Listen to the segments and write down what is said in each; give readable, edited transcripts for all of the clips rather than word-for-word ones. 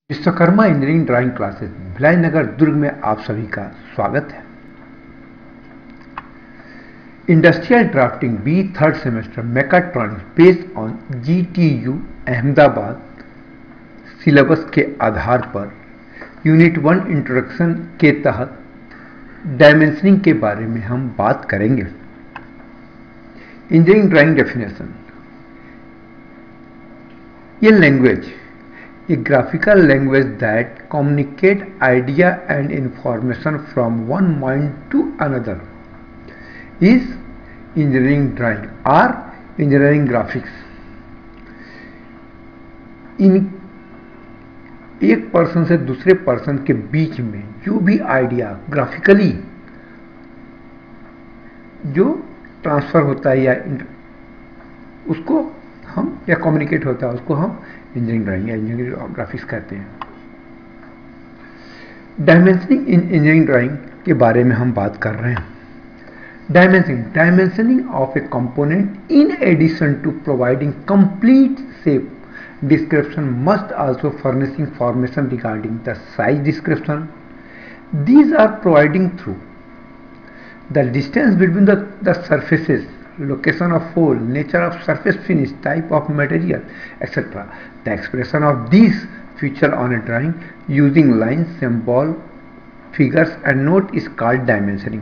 Vishwakarma engineering drawing classes Bhilai Nagar Durg में आप सभी का स्वागत है। Industrial drafting B third semester mechatronics based on GTU Ahmedabad syllabus के आधार पर यूनिट 1 इंट्रोडक्शन के तहत डायमेंशनिंग के बारे में हम बात करेंगे। Engineering drawing definition. ये language, a graphical language that communicate idea and information from one mind to another is engineering drawing or engineering graphics। इन एक पर्सन से दूसरे पर्सन के बीच में जो भी आइडिया ग्राफिकली जो ट्रांसफर होता है या उसको हम या कम्युनिकेट होता है उसको हम इंजीनियरिंग ड्राइंग या इंजीनियरिंग ग्राफिक्स कहते हैं। डायमेंशनिंग इन इंजीनियरिंग ड्राइंग के बारे में हम बात कर रहे हैं। Dimensioning of a component in addition to providing complete shape description must also furnishing information regarding the size description. These are providing through the distance between the surfaces, location of fold, nature of surface finish, type of material, etc. The expression of these features on a drawing using lines, symbol, figures and note is called dimensioning.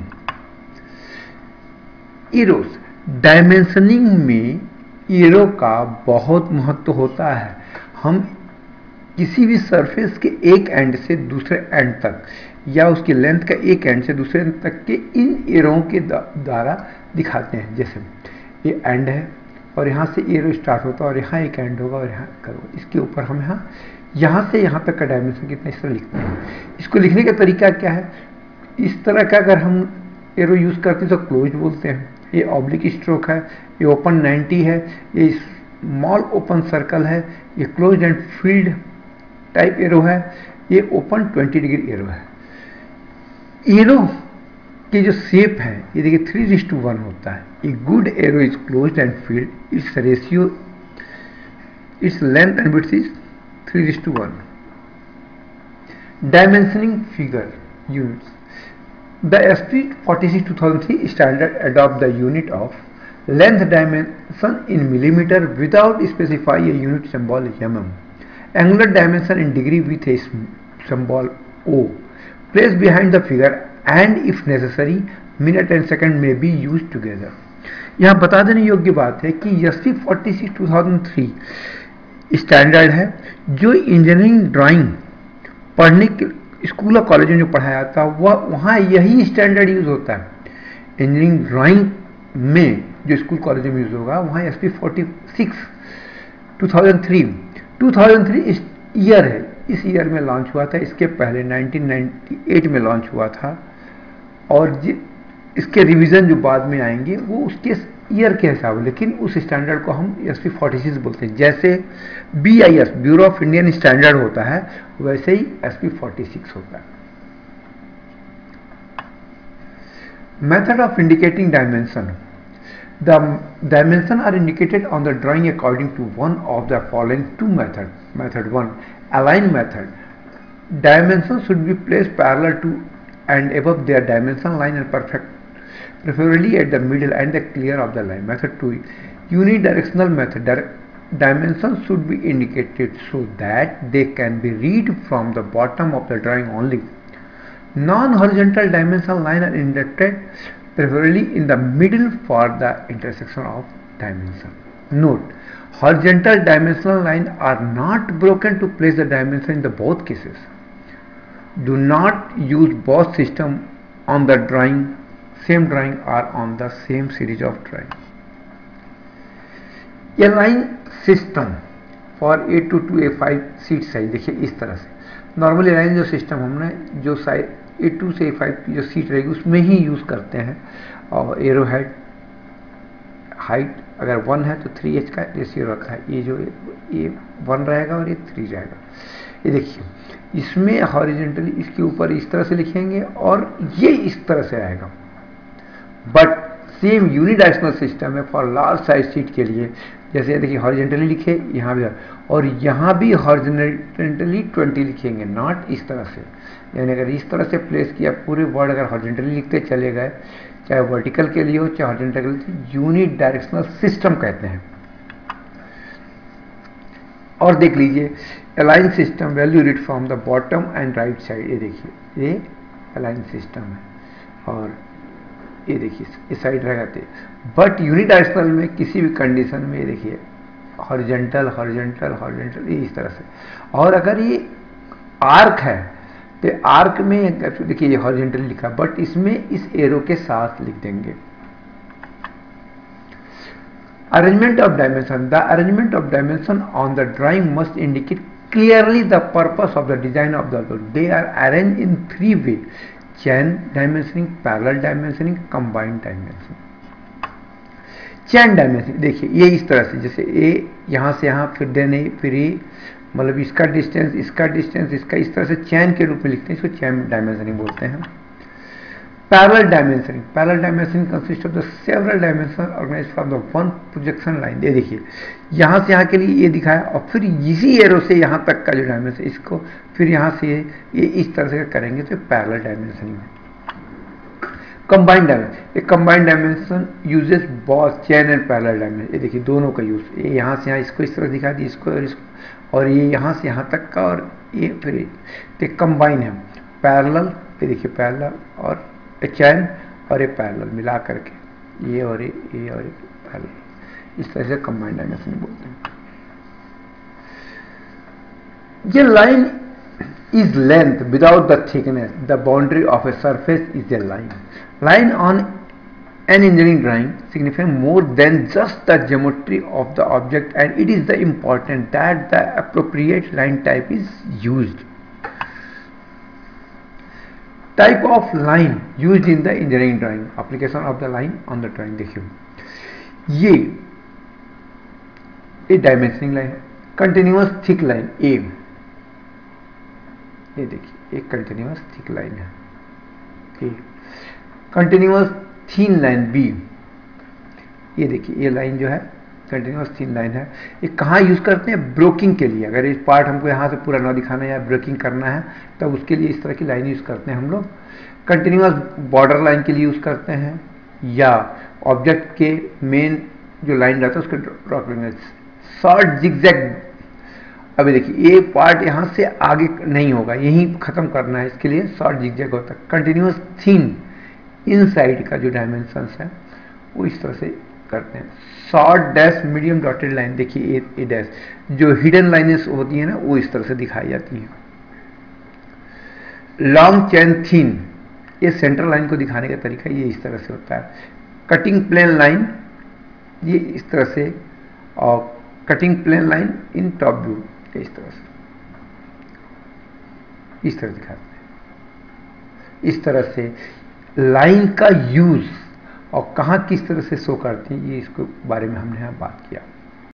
Arrows, dimensioning में arrow का बहुत महत्व होता है। हम किसी भी surface के एक एंड से दूसरे एंड तक या उसकी लेंथ का एक एंड से दूसरे एंड तक के इन एरों के द्वारा दिखाते हैं। जैसे ये एंड है और यहाँ से एरो स्टार्ट होता है और यहाँ एक एंड होगा और यहाँ करो, इसके ऊपर हम यहाँ से यहाँ तक का डायमेंशन कितना इस तरह लिखते हैं। इसको लिखने का तरीका क्या है? इस तरह का अगर हम एरो यूज करते हैं तो क्लोज बोलते हैं। ये ऑब्लिक स्ट्रोक है, ये ओपन 90 है, ये स्मॉल ओपन सर्कल है, ये close and filled type arrow है, ये ओपन 20 डिग्री एरो है। एरो की जो शेप है ये देखिए 3:1 होता है। A good arrow is closed and filled, its ratio, its length and width is 3:1। Dimensioning figure units. The SP 46/2003 standard adopt the unit of length dimension in millimeter without specify a unit symbol mm. Angular dimension in degree with a symbol O. Place behind the figure and if necessary minute and second may be used together। यहाँ बता देने योग्य बात है कि SP 46/2003 standard है जो engineering drawing पढ़ने के स्कूल और कॉलेज में जो पढ़ाया जाता है वह वहाँ यही स्टैंडर्ड यूज होता है। इंजीनियरिंग ड्राइंग में जो स्कूल कॉलेज में यूज होगा वहाँ SP 46/2003 इस ईयर है, इस ईयर में लॉन्च हुआ था। इसके पहले 1998 में लॉन्च हुआ था और इसके रिवीजन जो बाद में आएंगे वो उसके ईयर के हिसाब, लेकिन उस स्टैंडर्ड को हम SP 46 बोलते हैं। जैसे BIS bureau of Indian standard होता है वैसे ही SP 46 होता है। Method of indicating dimension. The dimensions are indicated on the drawing according to one of the following two methods. Method 1, align method. Dimensions should be placed parallel to and above their dimension line and preferably at the middle and the clear of the line. Method 2, unidirectional method. Dimensions should be indicated so that they can be read from the bottom of the drawing only. Non-horizontal dimension line are indicated preferably in the middle for the intersection of dimension. Note, horizontal dimensional lines are not broken to place the dimension in the both cases. Do not use both system on the drawing, same drawing or on the same series of drawing. Align system for A2 to A5 sheet size देखिए इस तरह से। Normally align जो system हमने जो size A2 से A5 की जो सीट रहेगी उसमें ही यूज करते हैं। और एरो हेड हाइट अगर 1 है तो 3h का रेशियो रखा है। ये जो ये 1 रहेगा और ये 3 रहेगा। ये देखिए इसमें हॉरिजॉन्टली इसके ऊपर इस तरह से लिखेंगे और ये इस तरह से आएगा। बट सेम यूनिडायरेक्शनल सिस्टम है फॉर लार्ज साइज शीट के लिए। जैसे देखिए हॉरिजेंटली लिखे यहाँ भी, और यहाँ भी हॉरिजेंटली 20 लिखेंगे, नॉट इस तरह से। यानी अगर इस तरह से प्लेस किया पूरे वर्ड अगर हॉरिजेंटली लिखते चले गए, चाहे वर्टिकल के लिए हो चाहे हॉरिजेंटल के लिए, यूनिडायरेक्शनल सिस्टम कहते हैं। और देख लीजिए align system value read from the bottom and right side. ये देखिए ये अलाइन सिस्टम है, और ये देखिए इस साइड रहते, बट यूनिडायरेक्शनल में किसी भी कंडीशन में ये देखिए हॉरिजेंटल हॉरिजेंटल हॉरिजेंटल इस तरह से। और अगर ये आर्क है तो आर्क में देखिए ये हॉरिजेंटल लिखा, बट इसमें इस एरो के साथ लिख देंगे। Arrangement of dimension. The arrangement of dimension on the drawing must indicate clearly the purpose of the design of the object. They are arranged in 3 ways: chain dimensioning, parallel dimensioning, combined dimensioning. Chain dimensioning देखिए ये इस तरह से, जैसे ए यहाँ से यहाँ फिर देने फिर ये, मतलब इसका डिस्टेंस इसका डिस्टेंस इसका, इस तरह से चैन के रूप में लिखते हैं, इसको चैन डायमेंशनिंग बोलते हैं। Parallel dimensioning, parallel dimensioning consist of the several dimension organized from the one projection line. ये देखिए यहाँ से यहाँ के लिए ये दिखाया, और फिर इसी एरो से यहाँ तक का जो डायमेंशन, इसको फिर यहाँ से ये इस तरह से करेंगे तो पैरेलल डायमेंशनिंग है। कंबाइंड डायमेंशन, ये combined dimension uses both chain and parallel dimension. ये देखिए दोनों का यूज, ये यहाँ से यहाँ इसको इस तरह दिखा दी, इसको और ये यहाँ से यहाँ तक का, और ये फिर कंबाइन है पैरेलल। ये देखिए पैरेलल और चैन और ये पैरेलल मिला करके ये और ये और ये पैरेलल, इस तरह से कंबाइंड डायमेंशन बोलते हैं। ये line is length without the thickness. The boundary of a surface is a line. Line on an engineering drawing signifies more than just the geometry of the object, and it is the important that the appropriate line type is used. Type of line used in the engineering drawing. Application of the line on the drawing. देखिए ये dimensioning line है, continuous thick line A, ये देखिए एक continuous thick line है A, continuous thin line B. ये देखिए ये लाइन जो है कंटिन्यूअस थीन लाइन है। ये कहाँ यूज करते हैं? ब्रोकिंग के लिए। अगर इस पार्ट हमको यहाँ से पूरा ना दिखाना है या ब्रोकिंग करना है तब उसके लिए इस तरह की लाइन यूज करते हैं हम लोग। कंटिन्यूअस बॉर्डर लाइन के लिए यूज करते हैं, या ऑब्जेक्ट के मेन जो लाइन रहता है उसको ड्रॉ करेंगे। शॉर्ट जिगजैग, अभी देखिए ये पार्ट यहाँ से आगे नहीं होगा, यहीं खत्म करना है, इसके लिए शॉर्ट जिगजैग होता है। कंटिन्यूअस थीन इनसाइड का जो डायमेंशंस है वो इस तरह से करते हैं। Short dash medium dotted line, देखिए ए डैश, जो हिडन लाइनेस होती है ना वो इस तरह से दिखाई जाती हैं। लॉन्ग चैन थीन, ये सेंट्रल लाइन को दिखाने का तरीका ये इस तरह से होता है। कटिंग प्लेन लाइन, ये इस तरह से, और cutting plane line in top view इस तरह से, इस तरह दिखाते हैं। इस तरह से लाइन का यूज और कहाँ किस तरह से शो करती है, ये इसके बारे में हमने यहाँ बात किया।